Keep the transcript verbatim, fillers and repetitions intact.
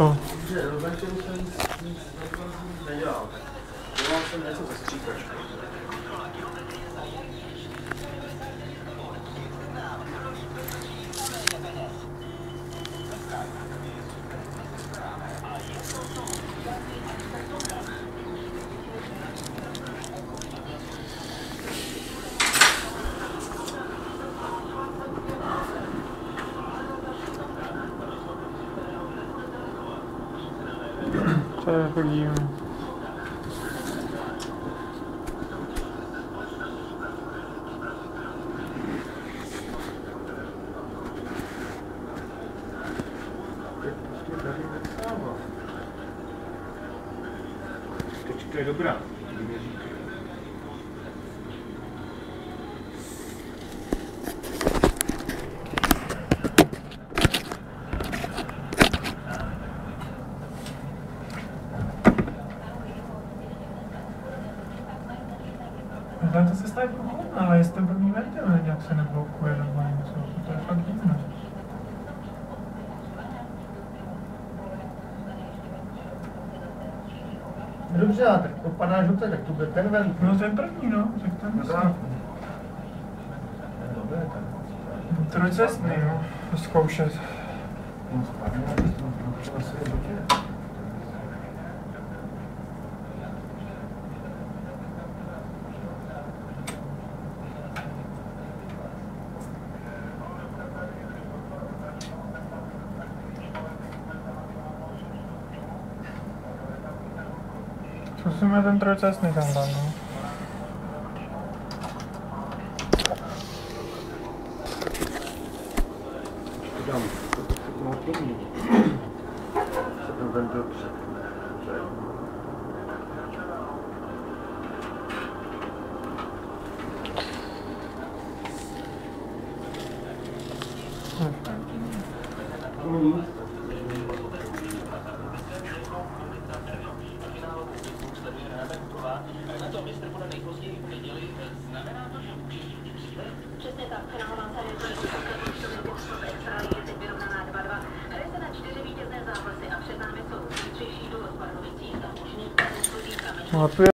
to. Rozvenčení jsem nic nedělal. Dělal jsem něco ze stříkačky. To je jako divné. Tečka je dobrá. Ale to se staví pohodlná, ale jestli ten první ventil nějak se neblokuje nebo něco, to je fakt divné. Dobře, ale tak popadáš do tak to bude ten ventil. No ten první, no, tak ten No tak. Dobré, tak. Trojcestný, no, zkoušet. No spadne, ale to asi je dobře. Zkusíme ten trojcestný tam dát, no. Dám, to má plný. Se ten ventil před. Mm. Přesně tak, finálová série extra je teď vyrovnaná dva dva. Hraje se na čtyři vítězné zápasy a před námi jsou zítřejší duel s Pardubicí za možný